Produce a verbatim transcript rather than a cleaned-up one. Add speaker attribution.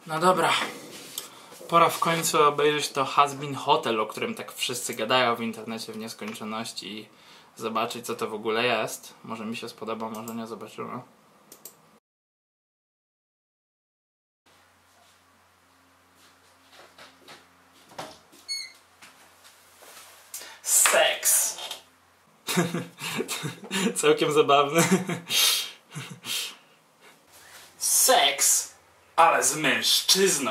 Speaker 1: No dobra. Pora w końcu obejrzeć to Has Been Hotel, o którym tak wszyscy gadają w internecie w nieskończoności i zobaczyć, co to w ogóle jest. Może mi się spodoba, może nie, zobaczymy. Seks! Całkiem zabawne. Seks, ale z mężczyzną.